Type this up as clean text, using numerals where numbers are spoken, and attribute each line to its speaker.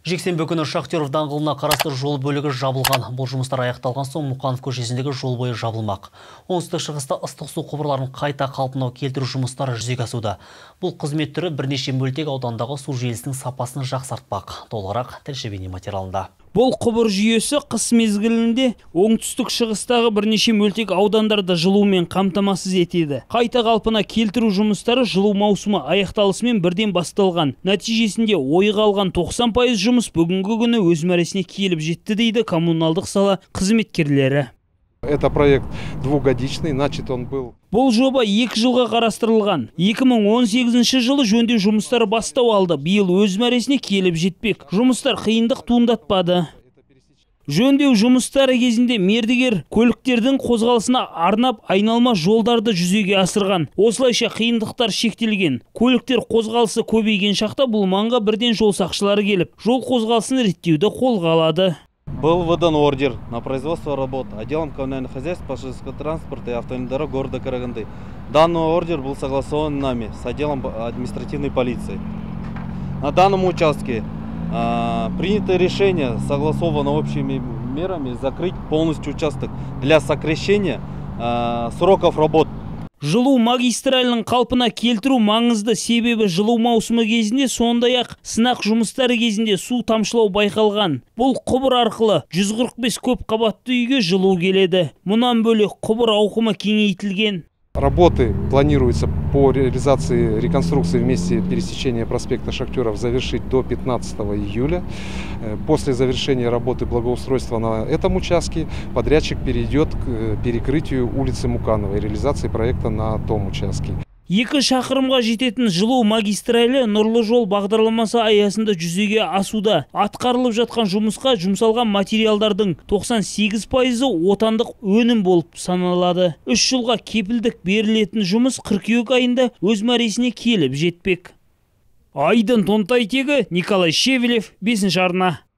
Speaker 1: Жексенбі күні Шахтеров даңғылына қарасты жол бөлігі жабылған. Бұл жұмыстар аяқталған соң Мұқанов көшесіндегі жол бойы жабылмақ. Оңтүстік шығыста ыстық су құбырларын қайта қалпына келтіру жұмыстары жүзеге асуда. Бұл қызмет түрі бірнеше мөлтек аудандағы су желісінің сапасын жақсартпақ. Толығырақ тілші бейнематериалында.
Speaker 2: Бұл құбыр жүйесі қыс мезгілінде оңтүстік шығыстағы бірнеше мөлтек аудандарда жылумен қамтамасыз етеді. Қайта қалпына келтіру жұмыстары жылу маусымы аяқталысымен бірден басталған. Нәтижесінде ойға алған 90% жұмыс бүгінгі күні өз мәресіне келіп жетті дейді коммуналдық сала қызметкерлері.
Speaker 3: Это проект двухгодичный, значит он был.
Speaker 2: Бұл жоба 2 жылға қарастырылған. 2018 жылы жөндеу жұмыстары бастау алды. Биыл өз мәресіне келіп жетпек. Жұмыстар қиындық туындатпады. Жөндеу жұмыстары кезінде мердігер көліктердің қозғалысына арнап айналма жолдарды жүзеге асырған. Осылайша қиындықтар шектелген. Көліктер қозғалысы көбейген шақта бұл маңға бірден жол сақшылары келіп, жол қозғалысын реттеуді қолға алады.
Speaker 4: Был выдан ордер на производство работ отделом коммунальных хозяйств, пассажирского транспорта и автомобильных дорог города Караганды. Данный ордер был согласован нами с отделом административной полиции. На данном участке принято решение, согласовано общими мерами, закрыть полностью участок для сокращения сроков работ.
Speaker 2: Жылу магистралінің қалпына келтіру маңызды, себебі жылу маусымы кезінде сондай-ақ сынақ жұмыстары кезінде су тамшылау байқалған. Бұл құбыр арқылы 145 көп қабатты үйге жылу келеді. Мұнан бөлек құбыр ауқымы кеңейтілген.
Speaker 3: Работы планируется по реализации реконструкции в месте пересечения проспекта Шахтеров завершить до 15 июля. После завершения работы благоустройства на этом участке подрядчик перейдет к перекрытию улицы Муканова и реализации проекта на том участке.
Speaker 2: 2 шақырымға жететін жылу магистралі Нұрлы жол бағдарламасы аясында жүзеге асуда. Атқарылып жатқан жұмысқа жұмсалған материалдардың 98% отандық өнім болып саналады. 3 жылға кепілдік берілетін жұмыс қыркүйек айында өз мәресіне келіп жетпек. Айдын Тонтайтегі, Николай Шевелев, 5-ші арна.